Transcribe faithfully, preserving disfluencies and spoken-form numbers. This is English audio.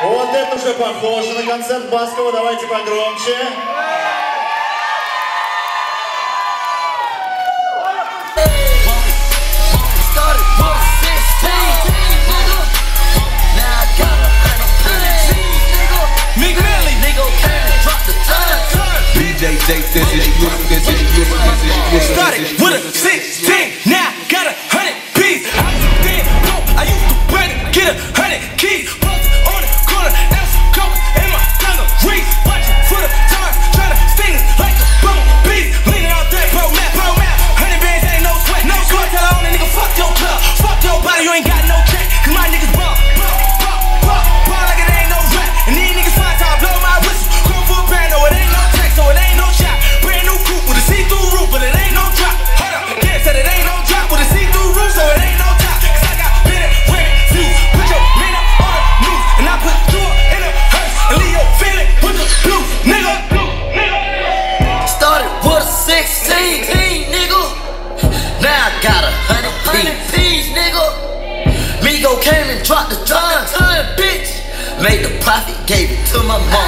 Вот это уже похоже на концерт Баскова. Давайте погромче. Started with a sixteen, now got a hundred piece. I was dead broke, I used to run it, get a hundred keys. Posted on the corner, and some coke in my dungarees. Watching for the stars, trying to sting us like a bumblebee. Leaning out that bro map, bro map. Hundred bands ain't no sweat. No sweat, tell all the nigga fuck your club, fuck your body, you ain't got no check. Cause my niggas ball, ball, ball, ball, ball like it ain't no rap. And these niggas find time, blow my whistle. Come for a band, no, it ain't no check, so it ain't no shot. Brand new coupe with a see-through roof, but it ain't no drop. Hold up, yeah, said it ain't no drop with a see-through roof, so it ain't no top. Cause I got better red views. Put your man up on the news, and I put you in a hearse and leave your feeling with the blues, nigga. Started with a sixteen, nigga. Now I got a hundred P's, nigga. Migo came and dropped the ton, ton, bitch. Made the profit, gave it to my mom.